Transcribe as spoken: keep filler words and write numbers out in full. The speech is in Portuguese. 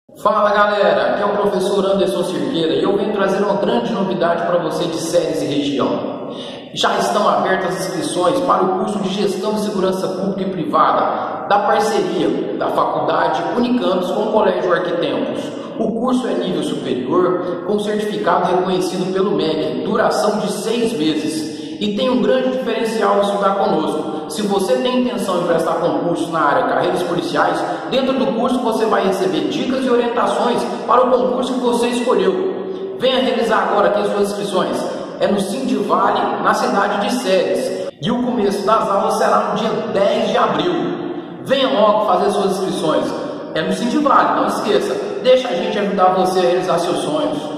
Fala galera, aqui é o professor Anderson Cirqueira e eu venho trazer uma grande novidade para você de Séries e região. Já estão abertas as inscrições para o curso de Gestão de Segurança Pública e Privada da parceria da Faculdade Unicampus com o Colégio Arquitempos. O curso é nível superior, com certificado reconhecido pelo M E C, duração de seis meses. E tem um grande diferencial ao estudar conosco. Se você tem intenção de prestar concurso na área carreiras policiais, dentro do curso você vai receber dicas e orientações para o concurso que você escolheu. Venha realizar agora aqui as suas inscrições. É no Sindivale, na cidade de Séries. E o começo das aulas será no dia dez de abril. Venha logo fazer suas inscrições. É no Sindivale, não esqueça. Deixa a gente ajudar você a realizar seus sonhos.